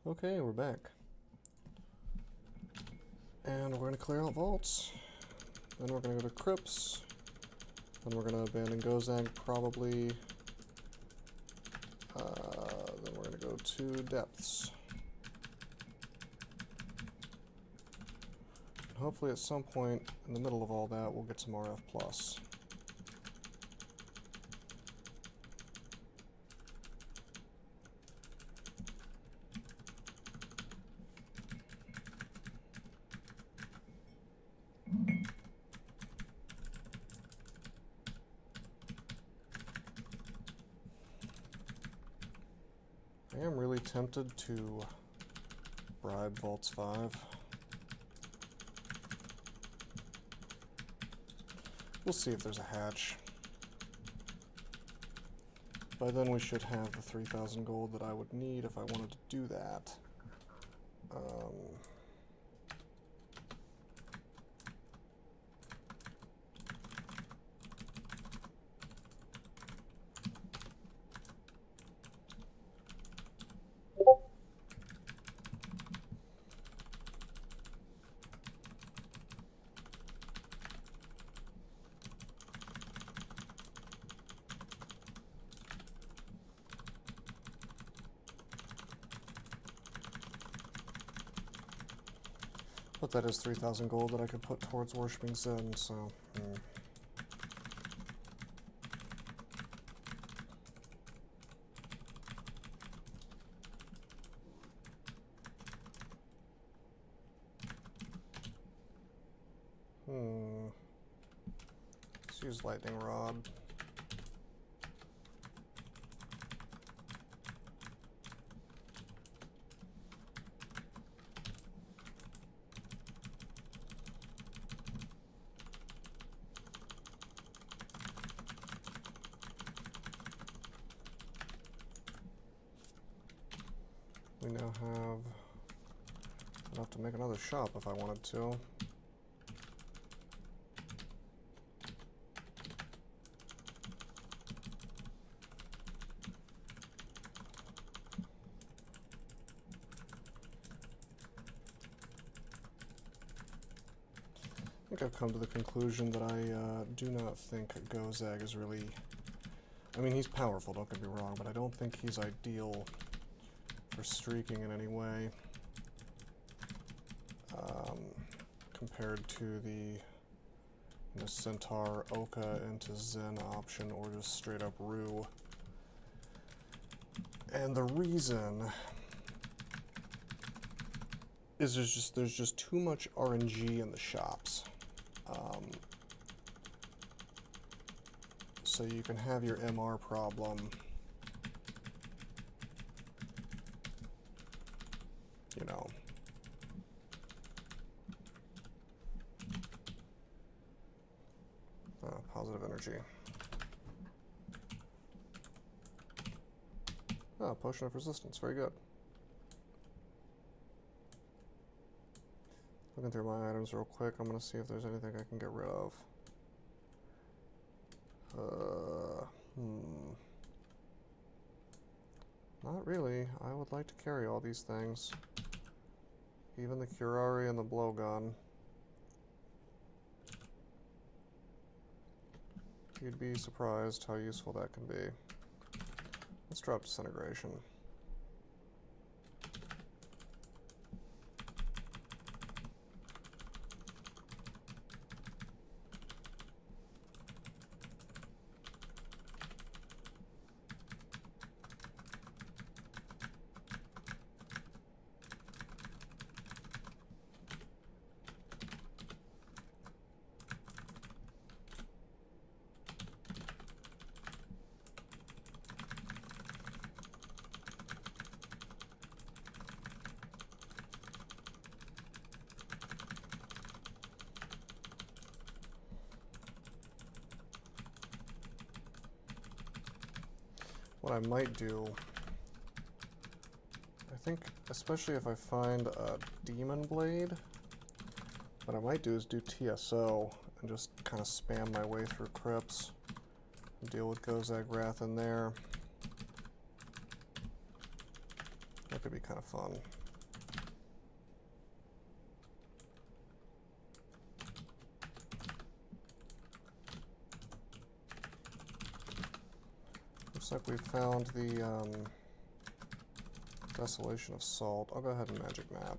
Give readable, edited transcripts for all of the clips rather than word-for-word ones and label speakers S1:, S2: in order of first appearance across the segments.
S1: Okay, we're back. And we're going to clear out vaults. Then we're going to go to crypts. Then we're going to abandon Gozag probably. Then we're going to go to depths. And hopefully at some point in the middle of all that we'll get some RF+. I am really tempted to bribe Vaults 5. We'll see if there's a hatch. By then we should have the 3,000 gold that I would need if I wanted to do that. But that is 3,000 gold that I could put towards worshipping Zen, so... Let's use Lightning Rod. We now have enough to make another shop if I wanted to. I think I've come to the conclusion that I do not think Gozag is really... I mean, he's powerful, don't get me wrong, but I don't think he's ideal for streaking in any way compared to the Centaur, Oka into Zen option, or just straight up Rue. And the reason is there's just too much RNG in the shops. So you can have your MR problem, you know. Positive energy. Oh, potion of resistance, very good. Looking through my items real quick, I'm going to see if there's anything I can get rid of. Not really. I would like to carry all these things. Even the Curari and the blowgun. You'd be surprised how useful that can be. Let's drop disintegration. What I might do, I think, especially if I find a Demon Blade, what I might do is do TSO and just kind of spam my way through crypts, deal with Gozag Wrath in there. That could be kind of fun. Looks like we've found the Desolation of Salt. I'll go ahead and magic map.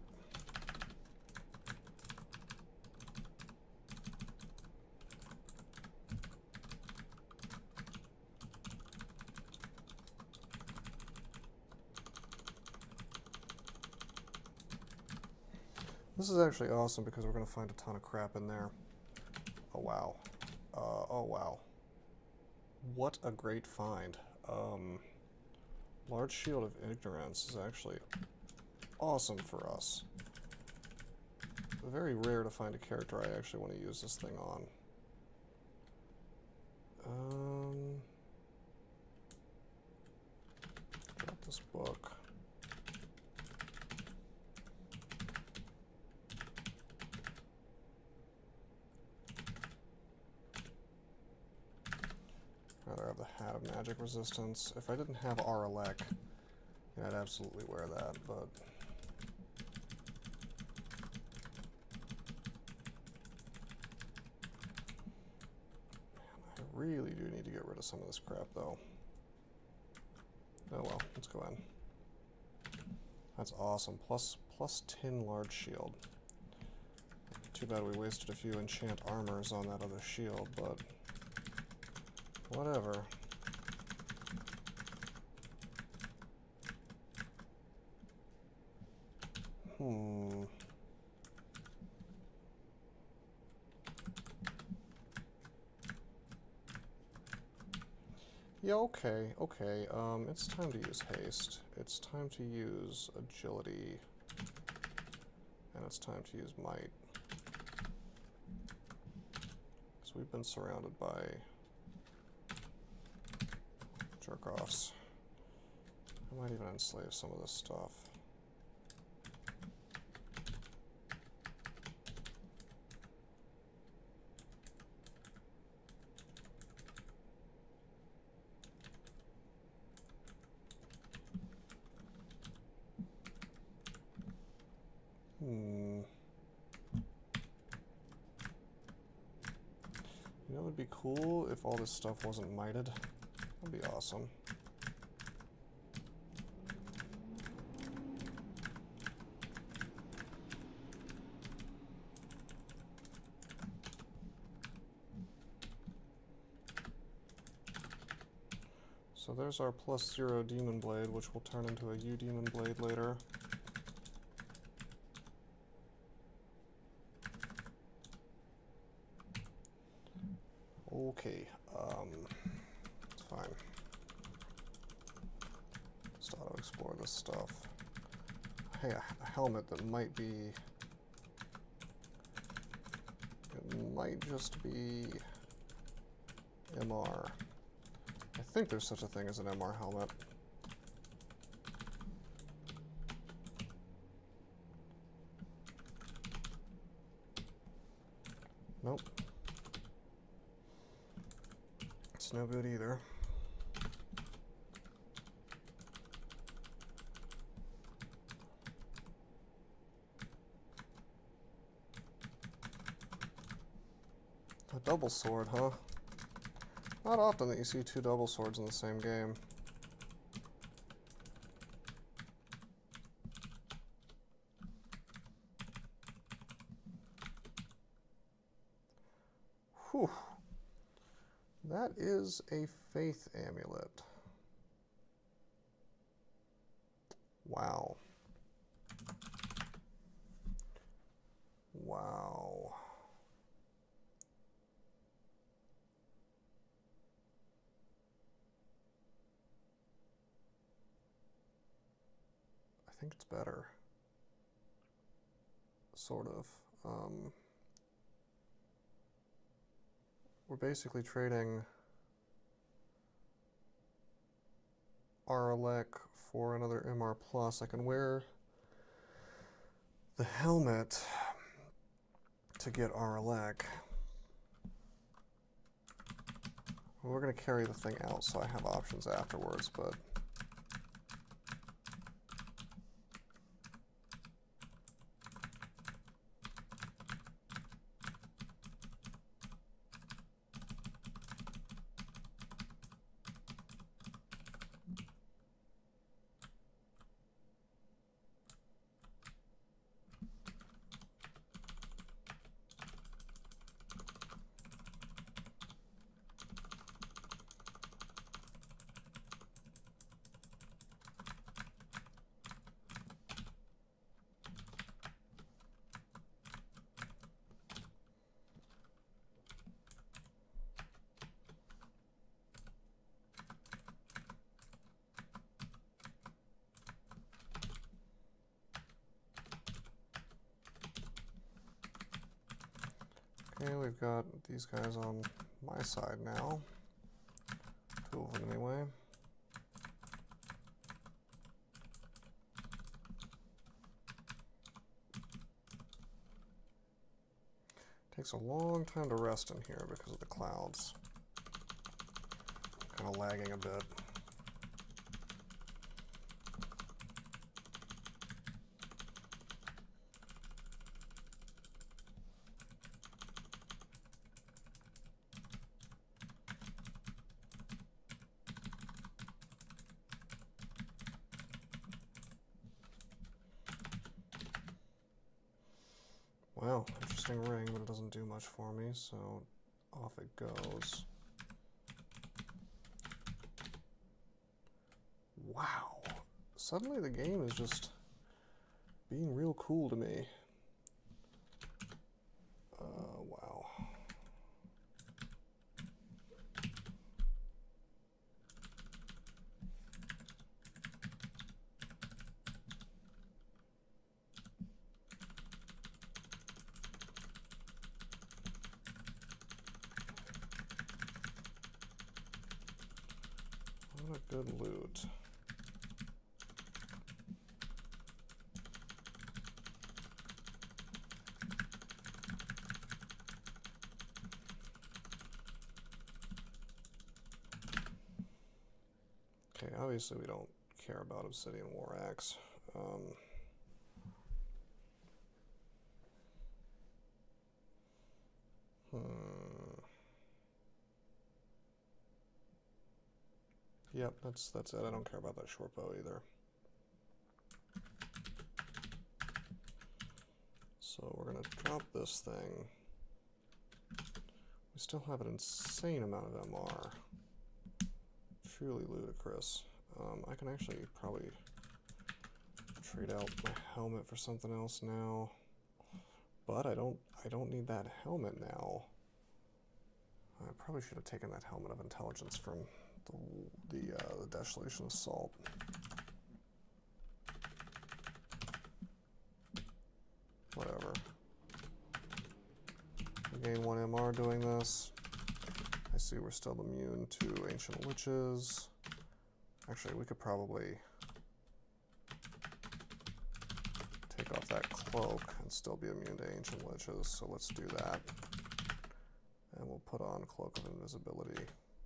S1: This is actually awesome because we're going to find a ton of crap in there. Oh wow. Oh wow. What a great find. Large Shield of Ignorance is actually awesome for us. Very rare to find a character I actually want to use this thing on. Drop this book. Rather have the Hat of Magic Resistance. If I didn't have Aralek, yeah, I'd absolutely wear that, but man, I really do need to get rid of some of this crap, though. Oh well, let's go in. That's awesome. Plus 10 large shield. Too bad we wasted a few enchant armors on that other shield, but whatever. Yeah, okay. It's time to use haste. It's time to use agility. And it's time to use might. Because we've been surrounded by jerk-offs. I might even enslave some of this stuff. You know, it would be cool if all this stuff wasn't mited. That'd be awesome. So there's our +0 Demon Blade, which will turn into a U Demon Blade later. Okay, it's fine. Just auto-explore this stuff. Hey, a helmet that might be... It might just be... MR. I think there's such a thing as an MR helmet. Nope. It's no good either. A double sword, huh? Not often that you see two double swords in the same game. Whew. That is a faith amulet. Wow. Wow. I think it's better. Sort of. We're basically trading Aralek for another MR+. I can wear the helmet to get Aralek. We're going to carry the thing out, so I have options afterwards, but... Okay, we've got these guys on my side now. 2 of them anyway. Takes a long time to rest in here because of the clouds. Kind of lagging a bit. Well, interesting ring, but it doesn't do much for me, so off it goes. Wow. Suddenly the game is just being real cool to me. Wow. What a good loot. Okay, obviously we don't care about Obsidian War Axe. Yep, that's it. I don't care about that short bow either. So we're gonna drop this thing. We still have an insane amount of MR. Truly ludicrous. I can actually probably trade out my helmet for something else now, but I don't need that helmet now. I probably should have taken that helmet of intelligence from the Desolation Assault. Whatever. We gain 1 MR doing this. I see we're still immune to Ancient Liches. Actually, we could probably take off that cloak and still be immune to Ancient Liches, so let's do that. And we'll put on Cloak of Invisibility.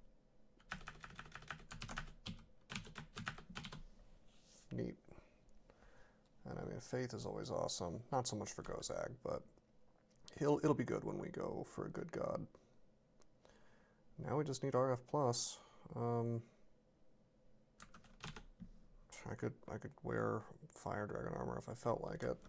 S1: Neat. And I mean, Faith is always awesome. Not so much for Gozag, but it'll be good when we go for a good god. Now we just need RF+. I could wear Fire Dragon armor if I felt like it.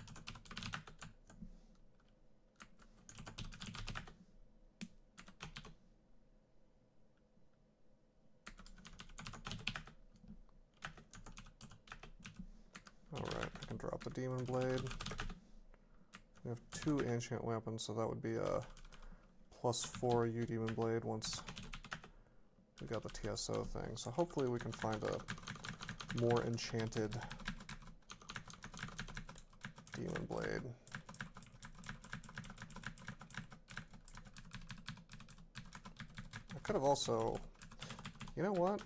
S1: Alright, I can drop the Demon Blade. We have 2 enchant weapons, so that would be a +4 U Demon Blade once we got the TSO thing. So hopefully we can find a more enchanted Demon Blade. I could have also, you know what?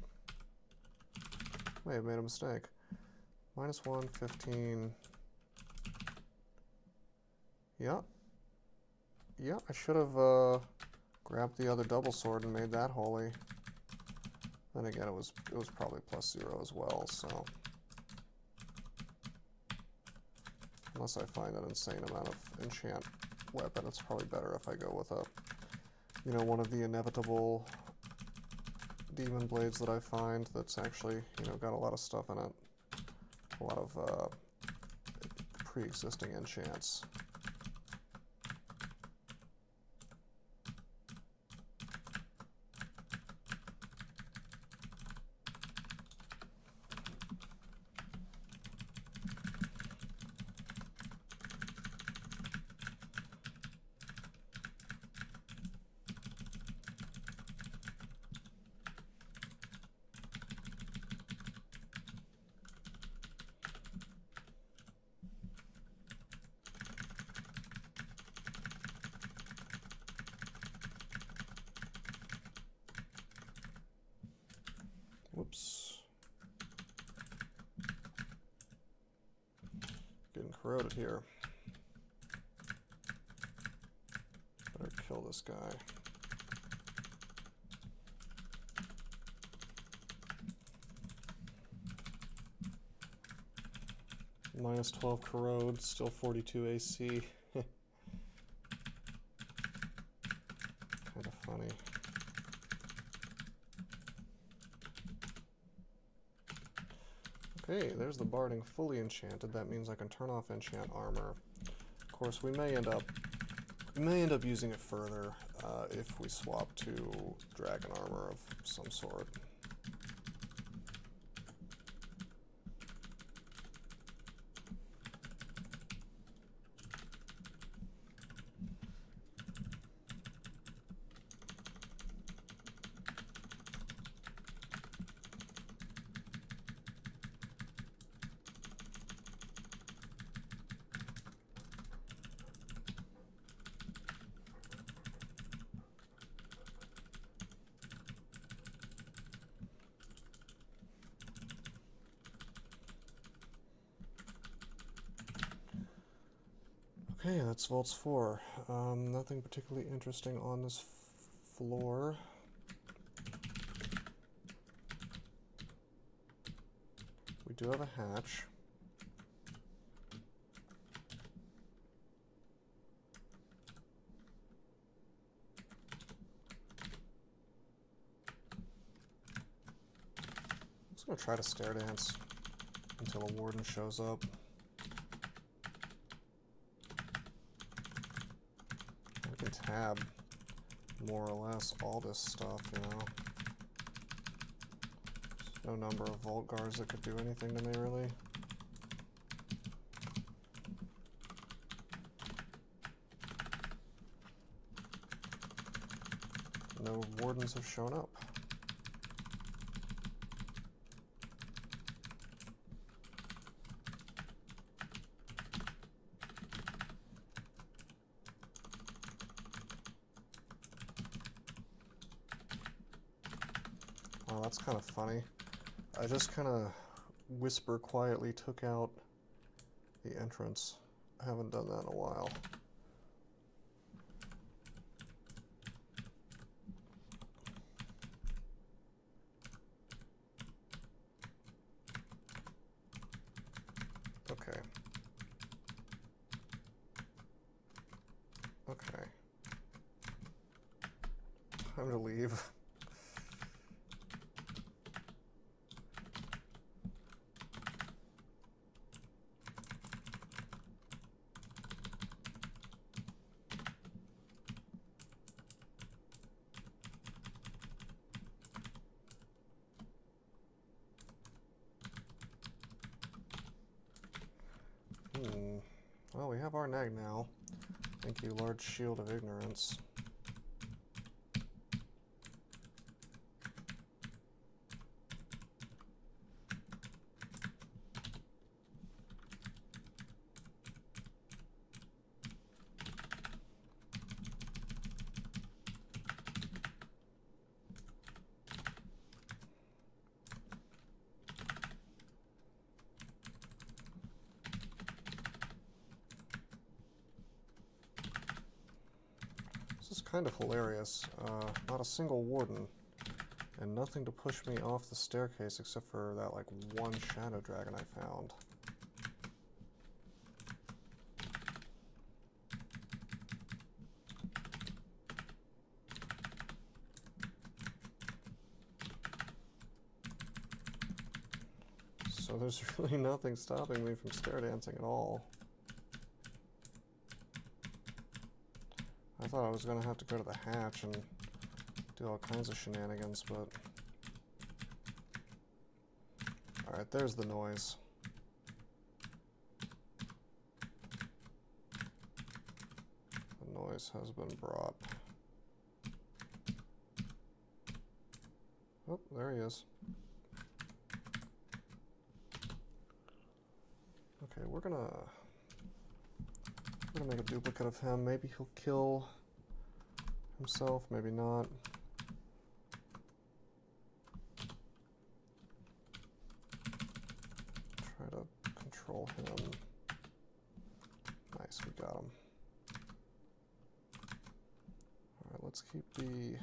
S1: May have made a mistake. -1, 15. Yeah. Yeah, I should have grabbed the other double sword and made that holy. Then again, it was probably +0 as well, so unless I find an insane amount of enchant weapon, it's probably better if I go with a, you know, one of the inevitable Demon Blades that I find that's actually, you know, got a lot of stuff in it. A lot of pre-existing enchants. corroded here. Better kill this guy. Minus 12 corrode, still 42 AC. Kind of funny. Okay, there's the Barding fully enchanted. That means I can turn off enchant armor. Of course, we may end up using it further if we swap to dragon armor of some sort. Okay, that's Vaults 4. Nothing particularly interesting on this floor. We do have a hatch. I'm just going to try to stair dance until a warden shows up. I can tab more or less all this stuff, you know. There's no number of Vault Guards that could do anything to me, really. No wardens have shown up. Oh, that's kind of funny. I just kind of whisper quietly took out the entrance. I haven't done that in a while. Okay. Okay. Time to leave. Well, we have our nag now. Thank you, Large Shield of Ignorance. This is kind of hilarious. Not a single warden, and nothing to push me off the staircase except for that, like, one shadow dragon I found. So there's really nothing stopping me from stair dancing at all. I thought I was going to have to go to the hatch and do all kinds of shenanigans, but... Alright, there's the noise. The noise has been brought. Oh, there he is. Okay, we're gonna make a duplicate of him. Maybe he'll kill himself, maybe not. Try to control him. Nice, we got him. Alright, let's keep the...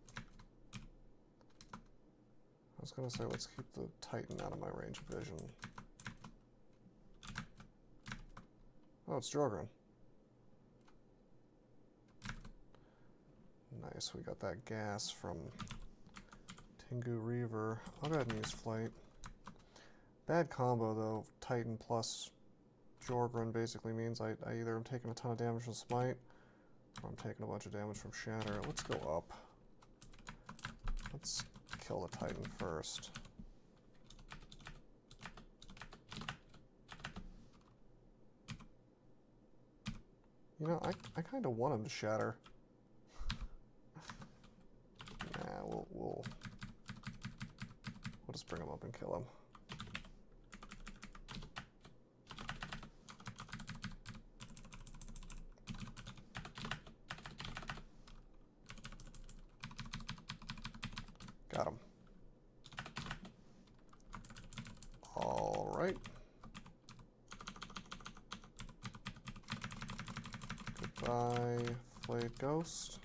S1: I was gonna say, let's keep the Titan out of my range of vision. Oh, it's Jorgren. Nice, we got that gas from Tengu Reaver. I'll go ahead and use Flight. Bad combo though, Titan plus Jorgren basically means I either am taking a ton of damage from Smite, or I'm taking a bunch of damage from Shatter. Let's go up. Let's kill the Titan first. You know, I kind of want him to shatter. Nah, we'll just bring him up and kill him. Got him. All right. Goodbye, Flayed Ghost.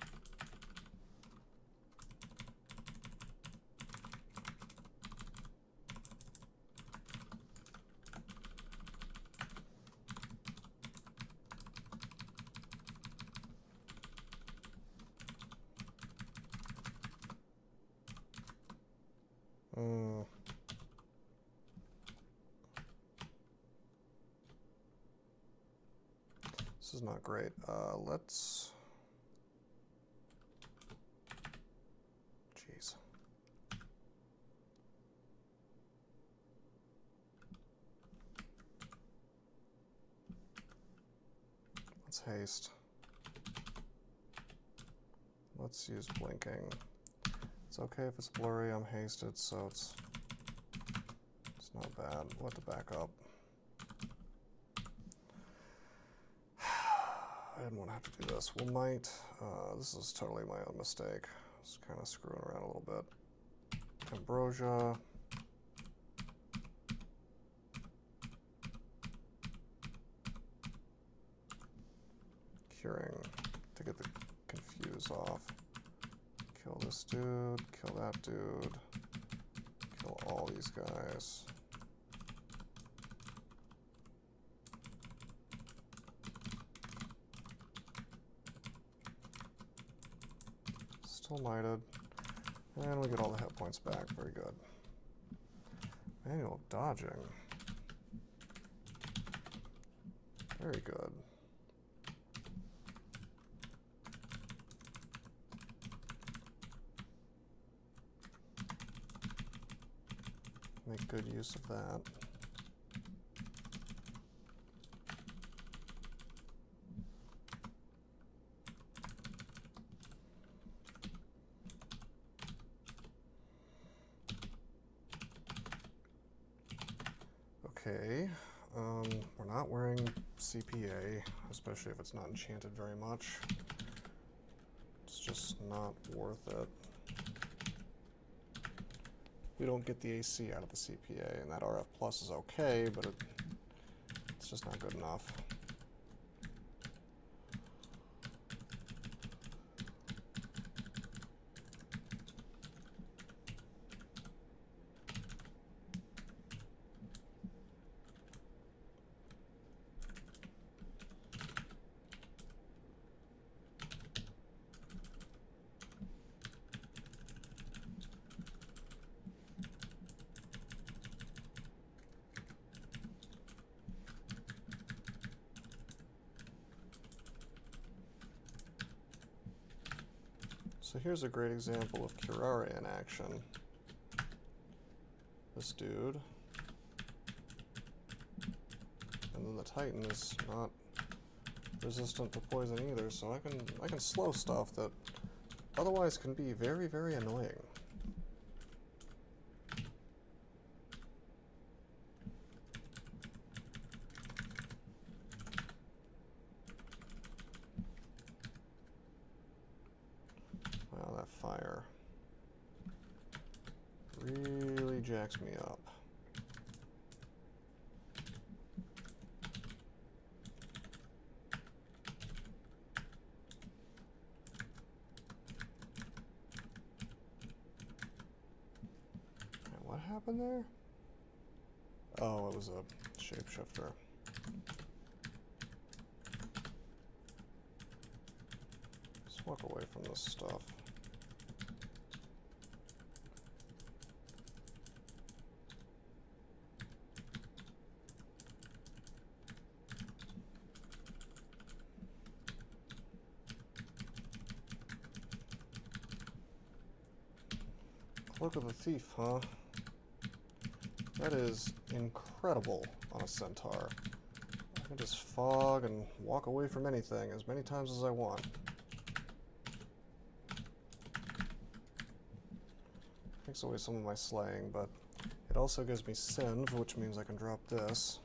S1: This is not great. Let's... Jeez. Let's haste. Let's use blinking. It's okay if it's blurry, I'm hasted, so it's not bad. We'll have to back up. I didn't want to have to do this. We might. This is totally my own mistake. Just kind of screwing around a little bit. Ambrosia. Curing to get the confuse off. Kill this dude. Kill that dude. Kill all these guys. Still knighted. And we get all the hit points back. Very good. Manual dodging. Very good. Make good use of that. Okay, we're not wearing CPA, especially if it's not enchanted very much. It's just not worth it. We don't get the AC out of the CPA, and that RF plus is okay, but it's just not good enough. So here's a great example of Curare in action. This dude. And then the Titan is not resistant to poison either, so I can slow stuff that otherwise can be very, very annoying. Wow, that fire really jacks me up. happened there? Oh, it was a shapeshifter. Let's walk away from this stuff. Cloak of the Thief, huh? That is incredible on a centaur. I can just fog and walk away from anything as many times as I want. Takes away some of my slaying, but it also gives me Sinve, which means I can drop this.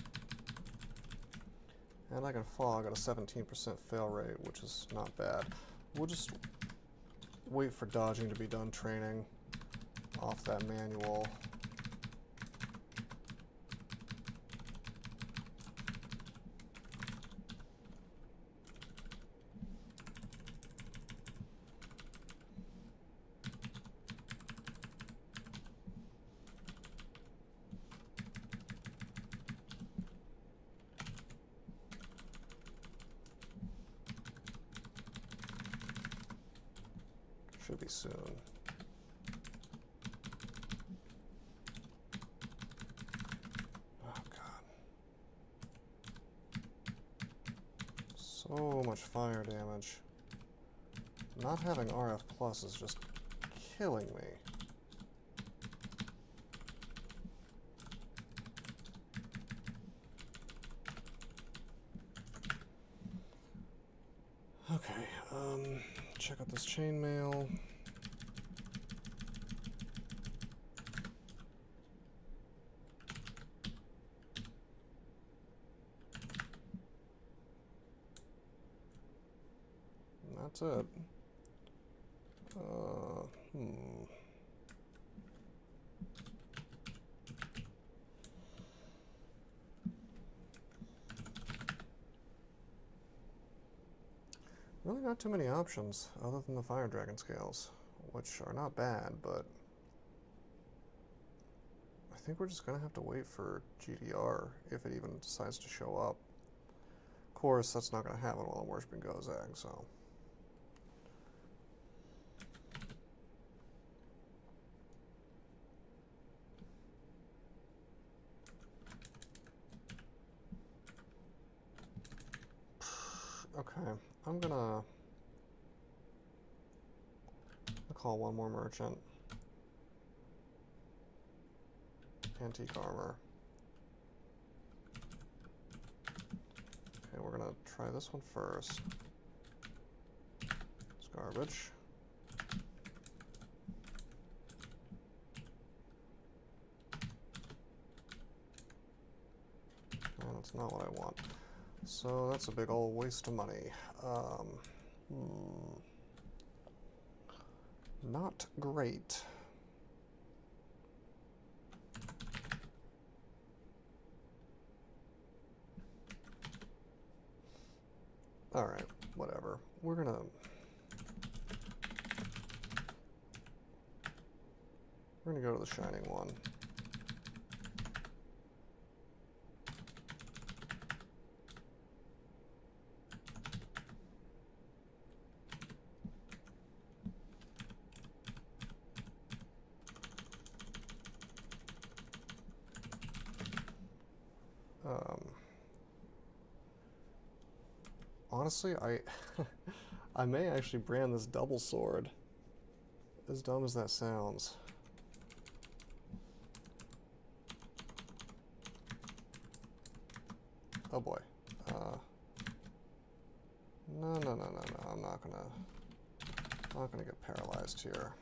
S1: And I can fog at a 17% fail rate, which is not bad. We'll just wait for dodging to be done training off that manual. Should be soon. Oh god. So much fire damage. Not having RF Plus is just killing me. Okay, check out this chainmail. And that's it. Really not too many options other than the Fire Dragon scales, which are not bad, but I think we're just going to have to wait for GDR if it even decides to show up. Of course, that's not going to happen while I'm worshiping Gozag, so. Okay, I'm gonna call one more merchant. Antique armor. Okay, we're gonna try this one first. It's garbage. And that's not what I want. So that's a big old waste of money. Not great. Alright, whatever. We're gonna go to the Shining One. Honestly, I may actually brand this double sword. As dumb as that sounds. Oh boy. No, I'm not gonna get paralyzed here.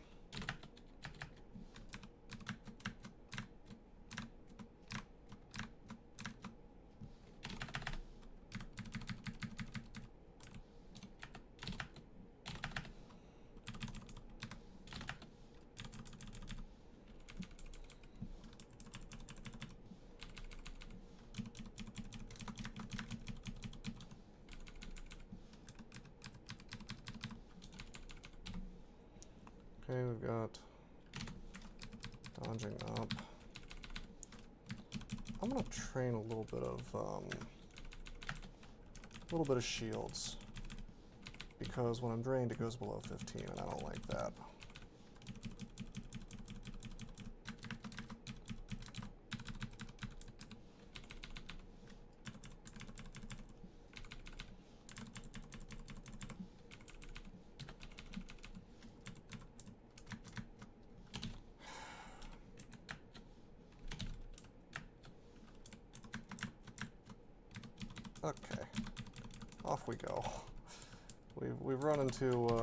S1: Okay, we've got Challenging up. I'm gonna train a little bit of shields, because when I'm drained it goes below 15 and I don't like that. Okay, off we go. We've run into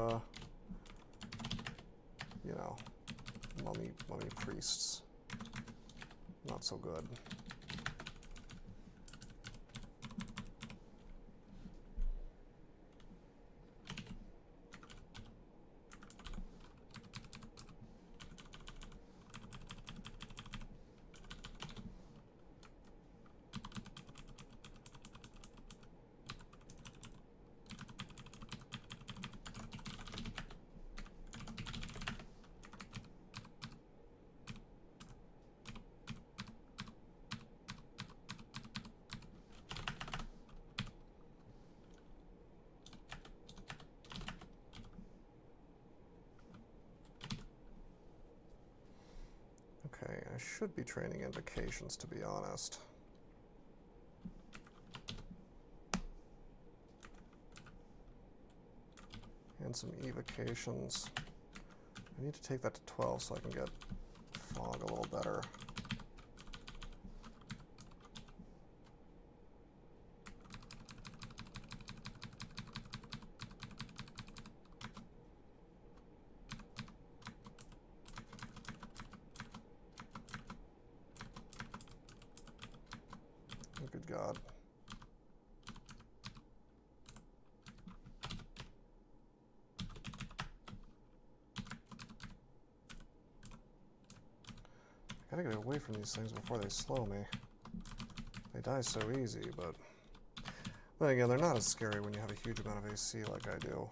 S1: you know, mummy priests. Not so good. Okay, I should be training invocations, to be honest. And some evocations. I need to take that to 12 so I can get fog a little better. Oh, good God. I gotta get away from these things before they slow me. They die so easy, but then again, they're not as scary when you have a huge amount of AC like I do.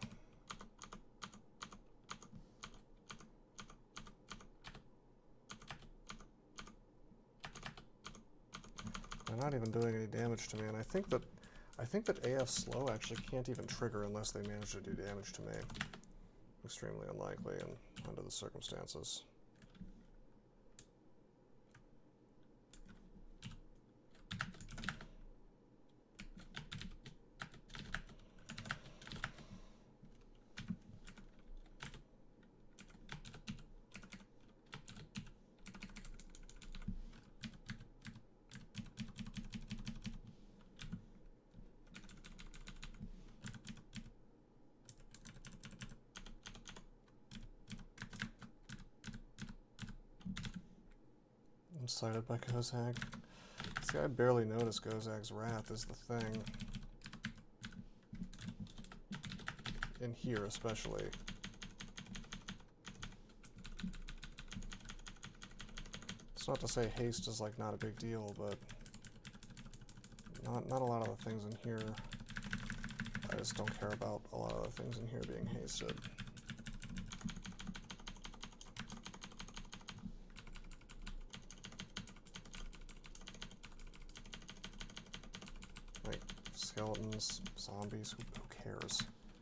S1: They're not even doing any damage to me, and I think that AF slow actually can't even trigger unless they manage to do damage to me. Extremely unlikely and under the circumstances. I'm sighted by Gozag. See, I barely noticed Gozag's Wrath is the thing. In here, especially. It's not to say haste is like not a big deal, but not a lot of the things in here. I just don't care about a lot of the things in here being hasted. Like skeletons, zombies, who cares?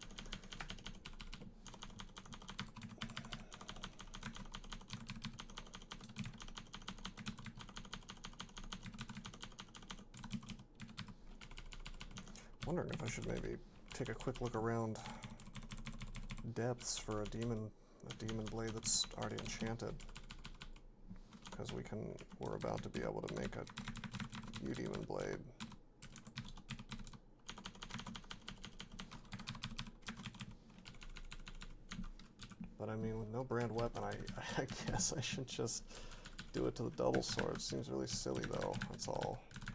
S1: Wondering if I should maybe take a quick look around depths for a demon blade that's already enchanted, because we're about to be able to make a demon blade. But I mean, with no brand weapon, I guess I should just do it to the double sword. Seems really silly though, that's all.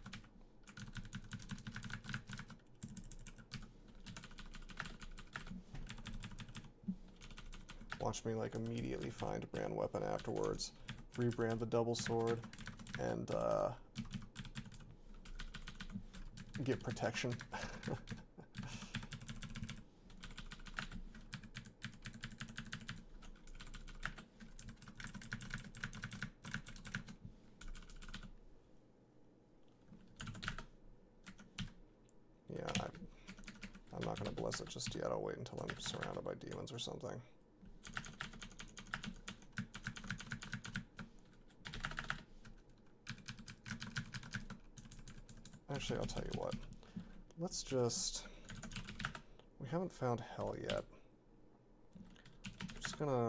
S1: Watch me like immediately find a brand weapon afterwards, rebrand the double sword, and get protection. unless it just, yeah, I'll wait until I'm surrounded by demons or something. Actually, I'll tell you what. Let's just... We haven't found hell yet. I'm just gonna...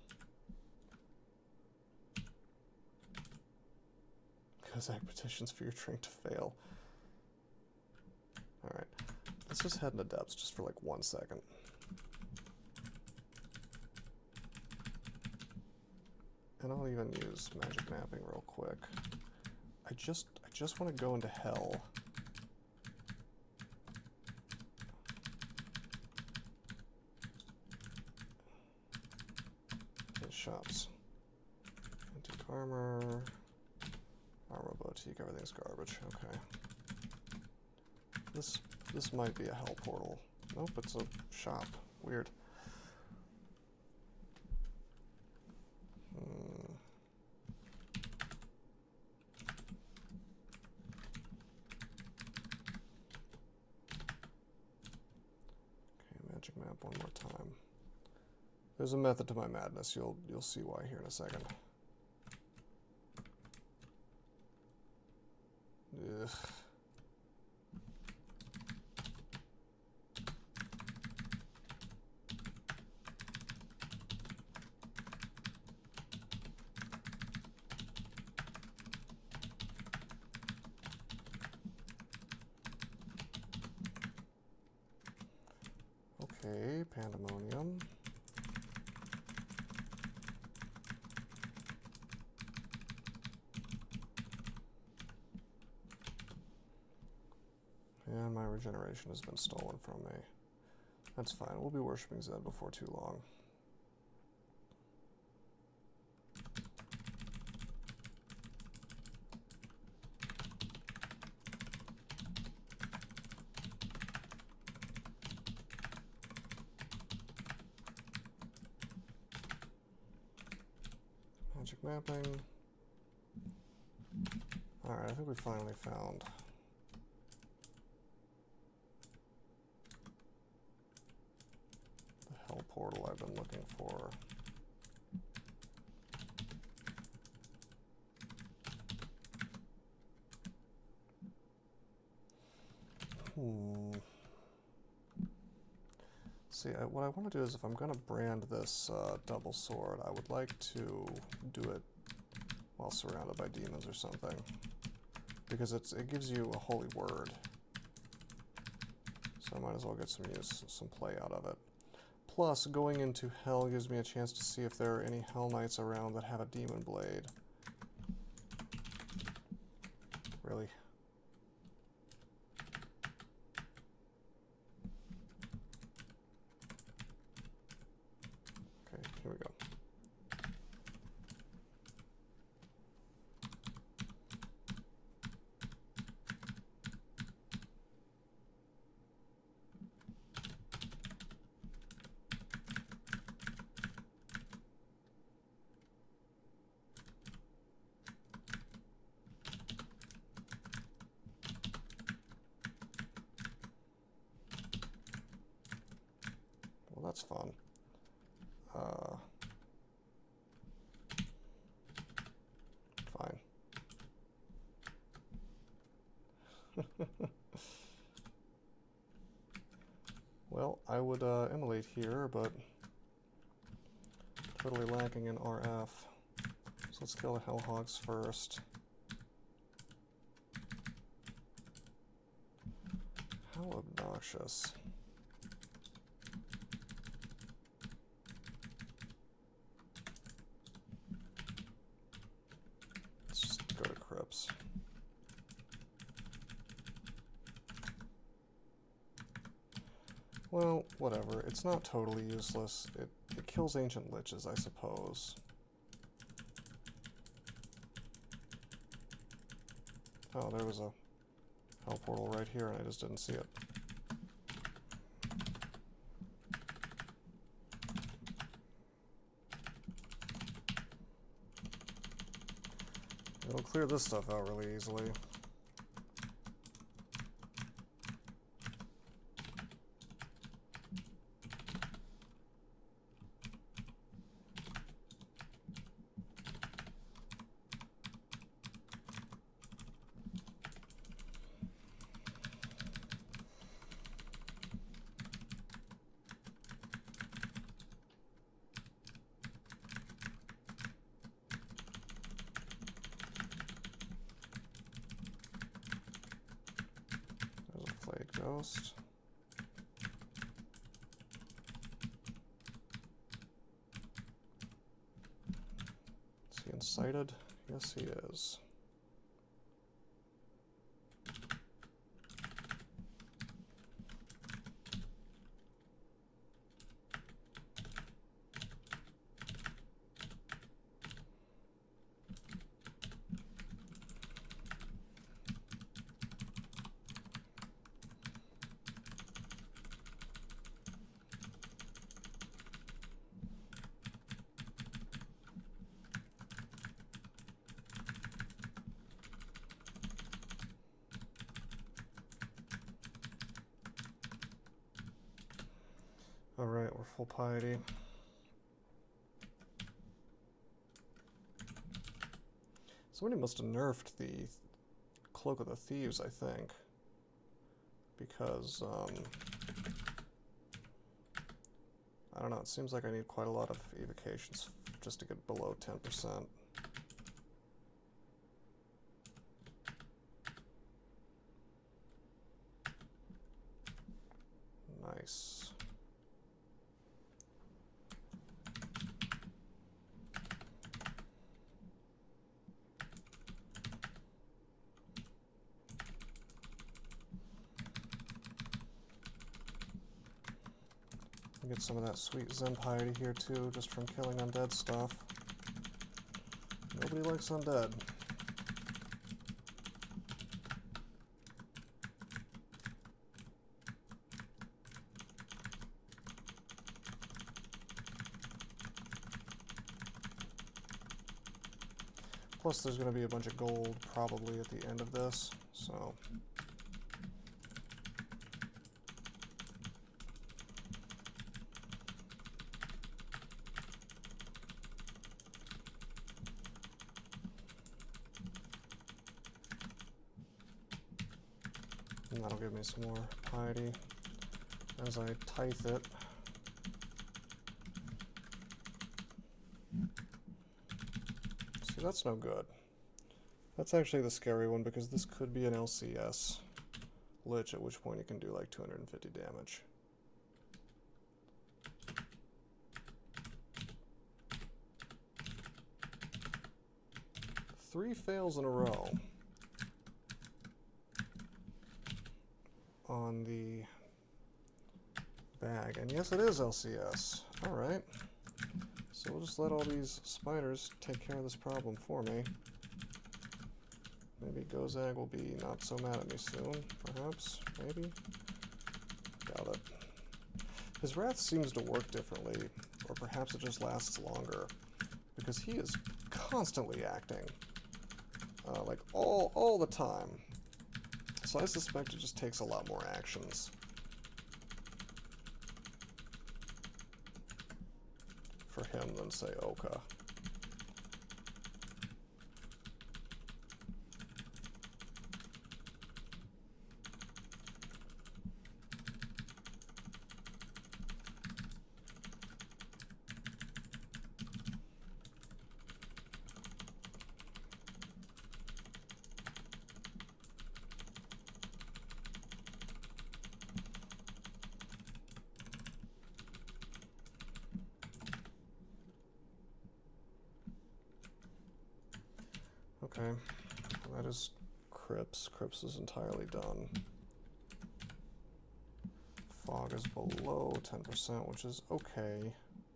S1: Kozak petitions for your drink to fail. Alright. Let's just head into depths just for like 1 second. And I'll even use magic mapping real quick. I just want to go into hell. Okay, shops. Antique armor. Armor boutique, everything's garbage. Okay. This might be a hell portal. Nope, it's a shop. Weird. Magic map one more time. There's a method to my madness. You'll see why here in a second. Ugh. Okay, pandemonium. And my regeneration has been stolen from me. That's fine. We'll be worshipping Zed before too long. Magic mapping. Alright, I think we finally found the hell portal I've been looking for. See, what I want to do is, if I'm going to brand this double sword, I would like to do it while surrounded by demons or something, because it gives you a holy word. So I might as well get some play out of it. Plus, going into hell gives me a chance to see if there are any hell knights around that have a demon blade. Really? Okay, here we go. Well, that's fun. Fine. Well, I would immolate here, but totally lacking in RF. So let's kill the hell hogs first. How obnoxious. Let's just go to crypts. Well, whatever. It's not totally useless. It kills ancient liches, I suppose. Oh, there was a hell portal right here, and I just didn't see it. It'll clear this stuff out really easily. Ghost. Is he incited? Yes, he is. Alright, we're full piety. Somebody must have nerfed the Cloak of the Thieves, I think. Because, I don't know, it seems like I need quite a lot of evocations just to get below 10%. Nice. Get some of that sweet Zen piety here too, just from killing undead stuff. Nobody likes undead. Plus there's going to be a bunch of gold probably at the end of this, so... And that'll give me some more piety as I tithe it. See, that's no good. That's actually the scary one because this could be an LCS Lich, at which point you can do like 250 damage. Three fails in a row on the bag. And yes, it is LCS. Alright. So we'll just let all these spiders take care of this problem for me. Maybe Gozag will be not so mad at me soon, perhaps, maybe? Doubt it. His wrath seems to work differently, or perhaps it just lasts longer, because he is constantly acting. Like, all the time. So I suspect it just takes a lot more actions. For him than, say, Oka. Okay, that is Crypts. Crypts is entirely done. Fog is below 10%, which is okay.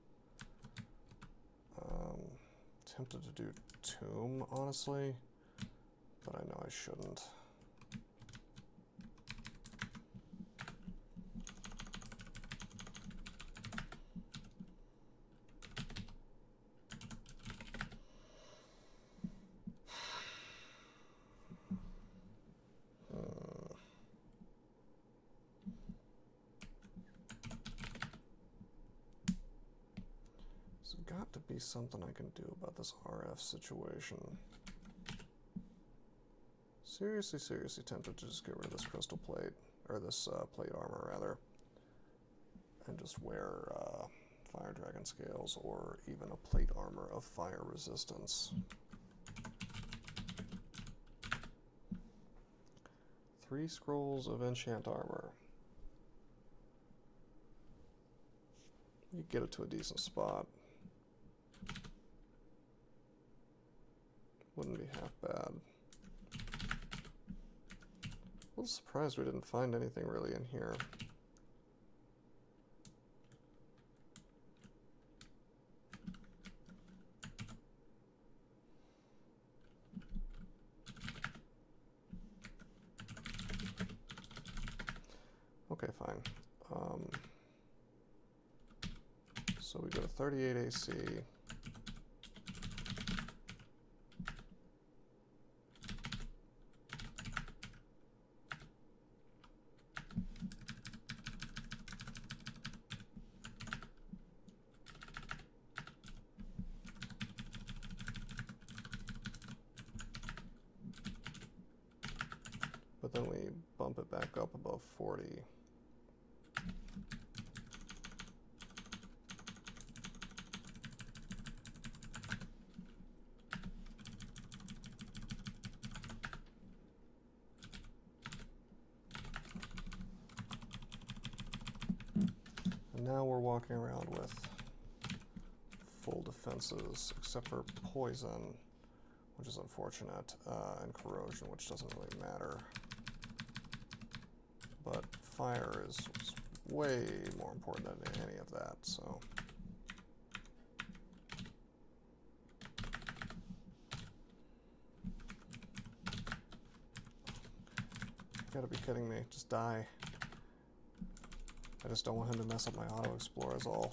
S1: Tempted to do Tomb, honestly, but I know I shouldn't. Got to be something I can do about this RF situation. Seriously tempted to just get rid of this crystal plate, or this plate armor rather, and just wear Fire Dragon Scales, or even a plate armor of fire resistance. 3 scrolls of enchant armor. You get it to a decent spot. Wouldn't be half bad. A little surprised we didn't find anything really in here. Okay, fine. So we go to 38 AC. But then we bump it back up above 40. And now we're walking around with full defenses, except for poison, which is unfortunate, and corrosion, which doesn't really matter. But fire is way more important than any of that, so. You gotta be kidding me, just die. I just don't want him to mess up my auto-explore is all.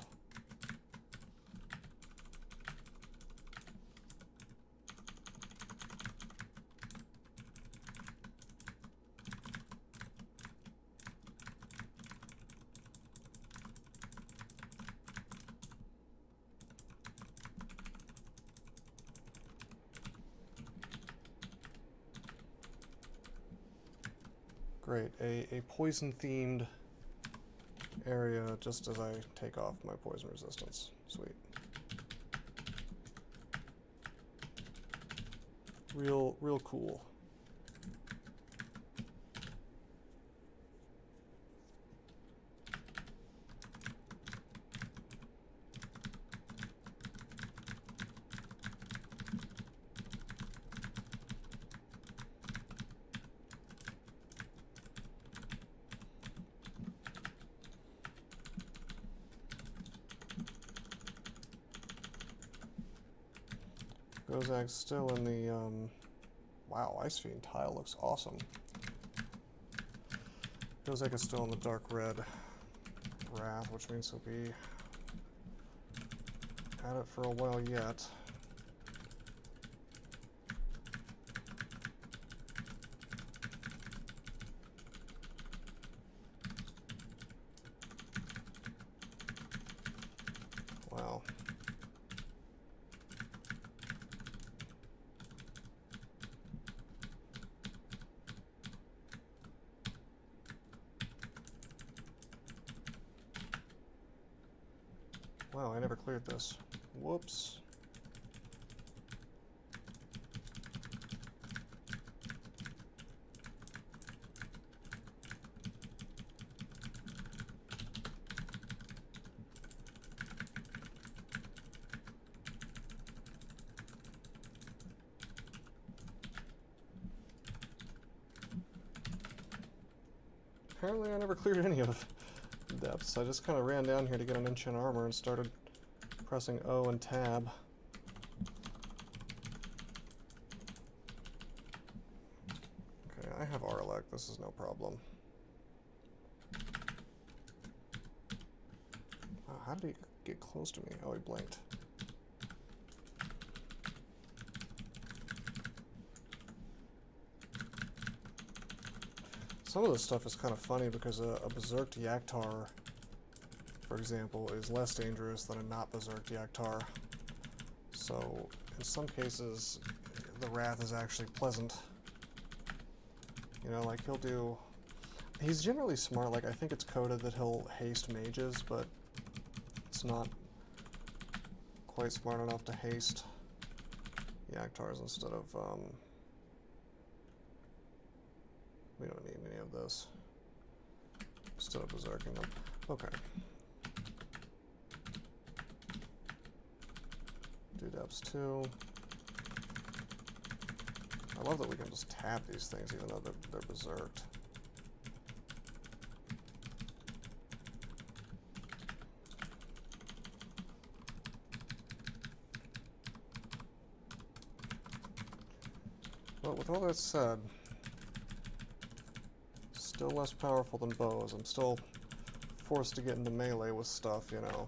S1: Great, a poison-themed area just as I take off my poison resistance. Sweet. Real cool. Gozag's still in the, wow, Ice Fiend tile looks awesome. Gozag is still in the dark red Wrath, which means he'll be at it for a while yet. Wow. Wow, I never cleared this. Whoops. Apparently I never cleared any of the depths. I just kind of ran down here to get an enchant armor and started pressing O and tab. Okay, I have Arlek. This is no problem. Wow, how did he get close to me? Oh, he blinked. Some of this stuff is kind of funny because a Berserked Yaktar, for example, is less dangerous than a not Berserked Yaktar. So, in some cases, the Wrath is actually pleasant. You know, like he'll do... He's generally smart, like I think it's coded that he'll haste mages, but it's not quite smart enough to haste Yaktars instead of We don't need any of this. Instead of berserking them. Okay. Do depths 2. I love that we can just tap these things even though they're berserked. But with all that said, still less powerful than bows. I'm still forced to get into melee with stuff, you know.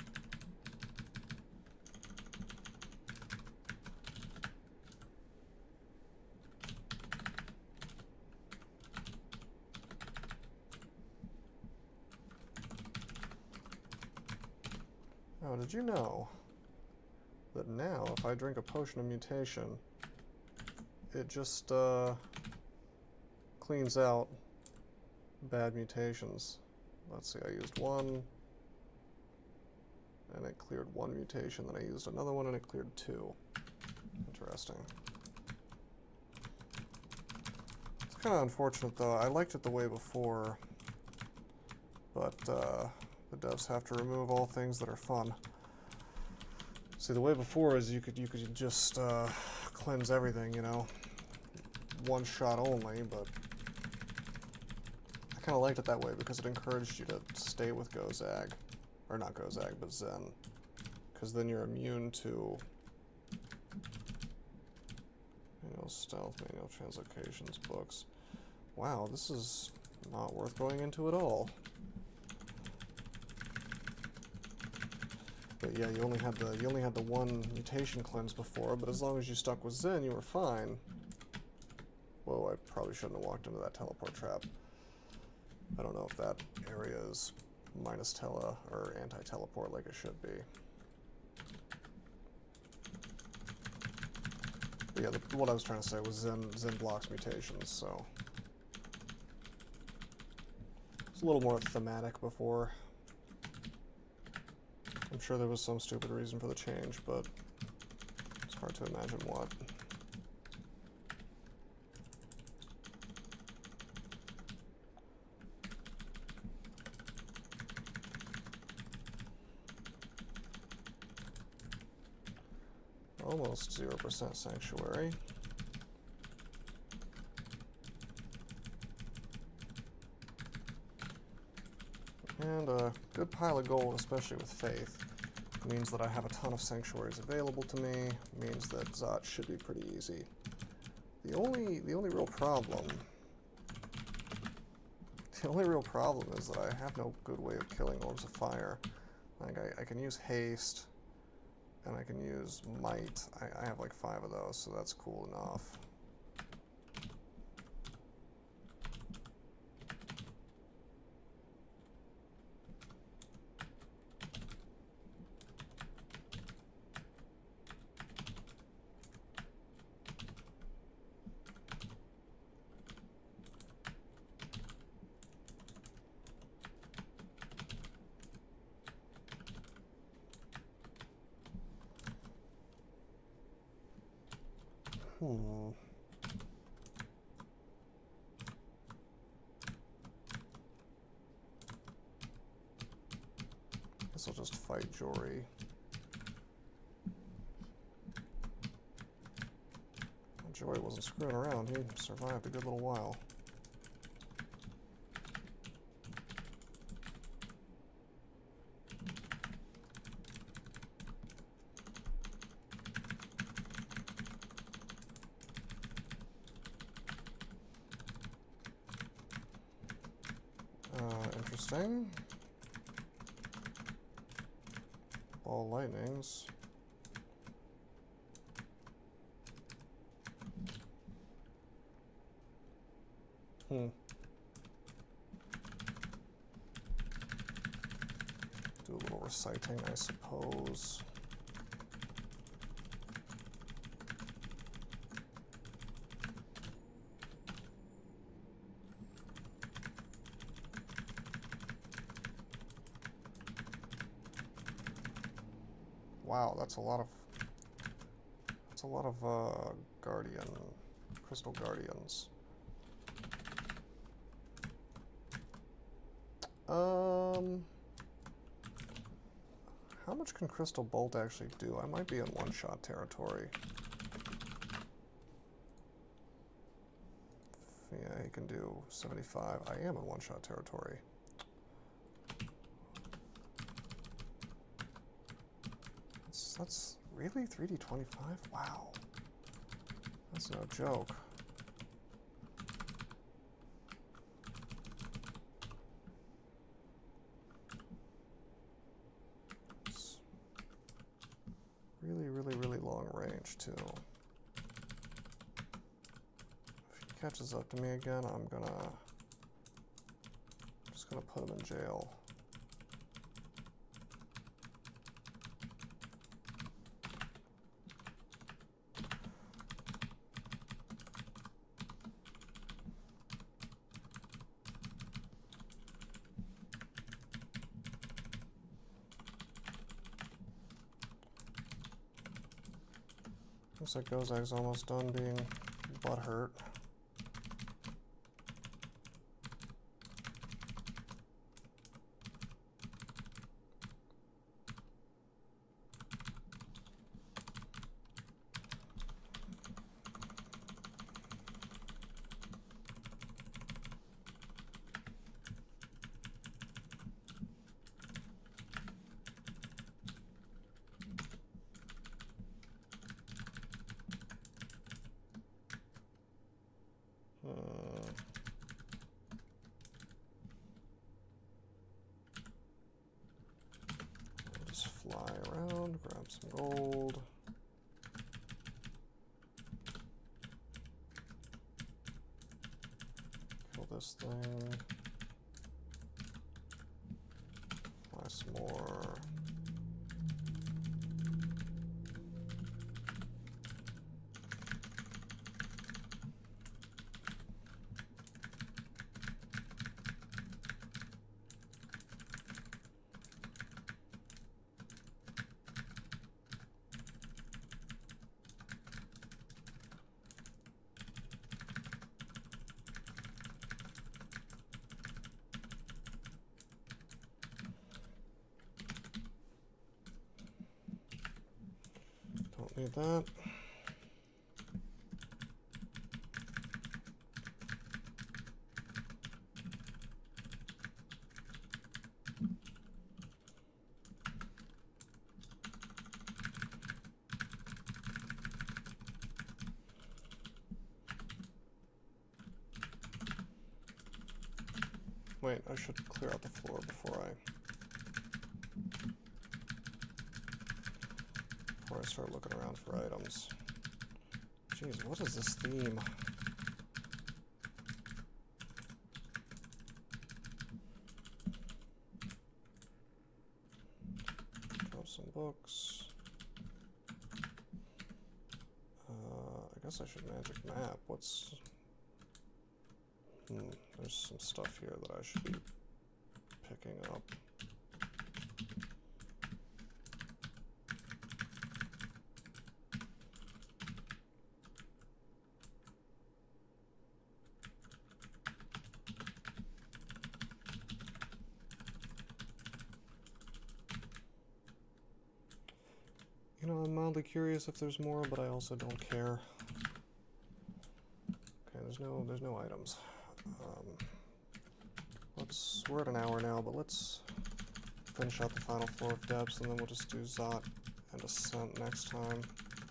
S1: Oh, did you know that now if I drink a potion of mutation, it just cleans out bad mutations. Let's see, I used one, and it cleared one mutation, then I used another one and it cleared 2. Interesting. It's kind of unfortunate though. I liked it the way before, but the devs have to remove all things that are fun. See, the way before is you could just cleanse everything, you know, one shot only, but I kind of liked it that way because it encouraged you to stay with Gozag, or not Gozag, but Zen, because then you're immune to manual stealth, manual translocations, books. Wow, this is not worth going into at all. But yeah, you only had the one mutation cleanse before, but as long as you stuck with Zen, you were fine. Whoa, I probably shouldn't have walked into that teleport trap. I don't know if that area is minus tele or anti-teleport like it should be. But yeah, what I was trying to say was Zen blocks mutations, so it's a little more thematic before. I'm sure there was some stupid reason for the change, but it's hard to imagine what. Almost 0% sanctuary. And a good pile of gold, especially with faith, means that I have a ton of sanctuaries available to me, means that Zot should be pretty easy. The only real problem is that I have no good way of killing orbs of fire. Like I can use haste, and I can use might. I have like 5 of those, so that's cool enough. Guess I'll just fight Jory. Jory wasn't screwing around. He survived a good little while. Interesting. Ball lightnings. Do a little reciting, I suppose. Wow, that's a lot of Guardian, Crystal Guardians. How much can Crystal Bolt actually do? I might be in one-shot territory. Yeah, he can do 75. I am in one-shot territory. That's really 3d25? Wow. That's no joke. It's really, really, really long range, too. If he catches up to me again, I'm just gonna put him in jail. Looks like Gozag's almost done being butthurt. Just fly around, grab some gold. Kill this thing. Fly some more. Don't need that. Wait, I should clear out the floor before I start looking around for items. Jeez, what is this theme? Drop some books. I guess I should magic map. What's... there's some stuff here that I should be picking up. You know, I'm mildly curious if there's more, but I also don't care. Okay, there's no items. We're at an hour now, but let's finish out the final floor of depths, and then we'll just do Zot and Ascent next time.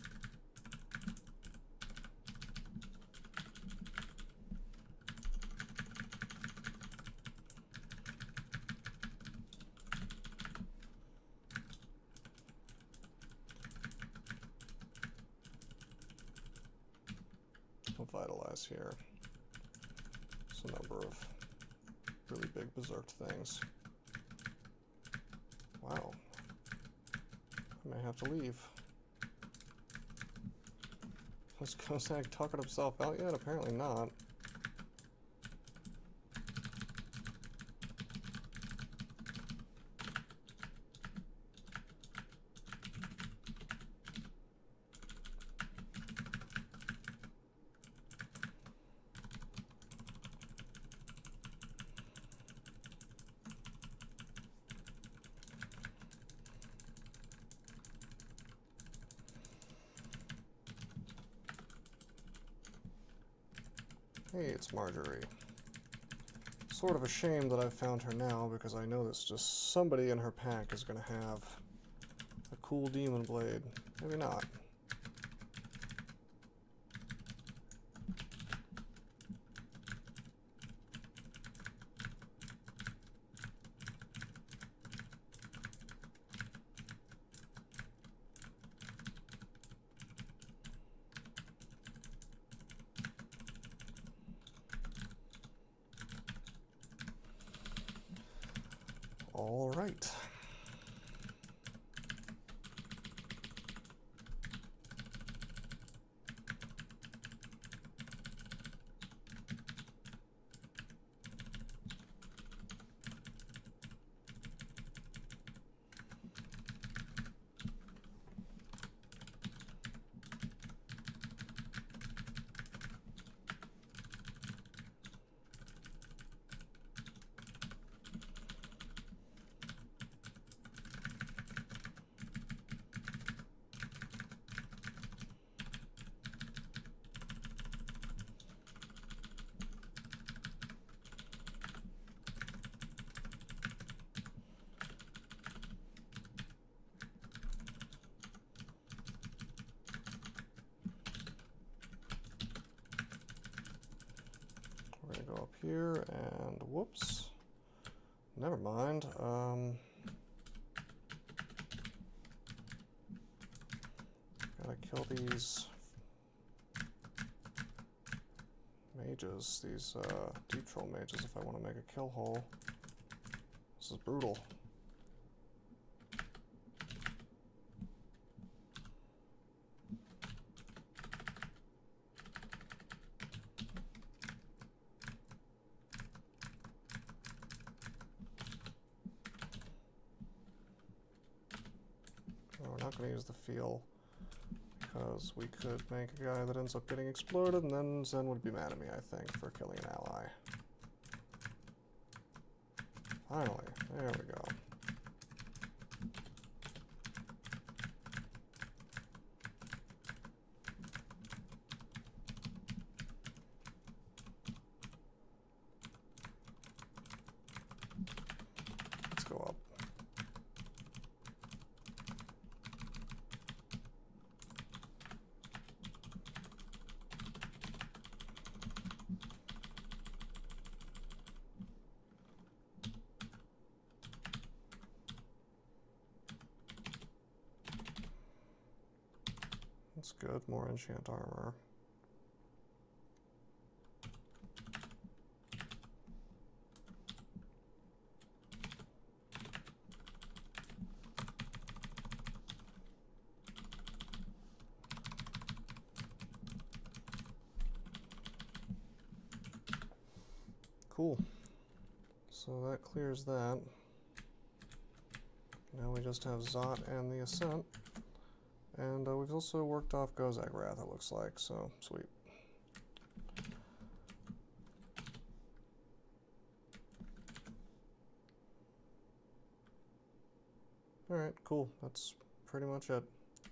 S1: We'll vitalize here. It's a number of really big berserk things. Wow. I may have to leave. Has Kozak tuckered himself out yet? Apparently not. Hey, it's Marjorie. Sort of a shame that I've found her now, because I know that just somebody in her pack is going to have a cool demon blade. Maybe not. All right. We're going to go up here and whoops. Never mind. Gotta kill these mages, these deep troll mages, if I want to make a kill hole. This is brutal. We're not going to use the feel, because we could make a guy that ends up getting exploded, and then Zen would be mad at me, I think, for killing an ally. Finally, there we go. Let's go up. That's good, more enchant armor. Cool. So that clears that. Now we just have Zot and the Ascent. And we've also worked off Gozag Wrath, it looks like, so sweet. Alright, cool. That's pretty much it.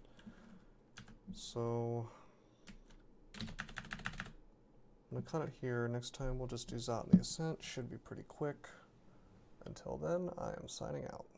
S1: So I'm going to cut it here. Next time we'll just do Zot and the Ascent. Should be pretty quick. Until then, I am signing out.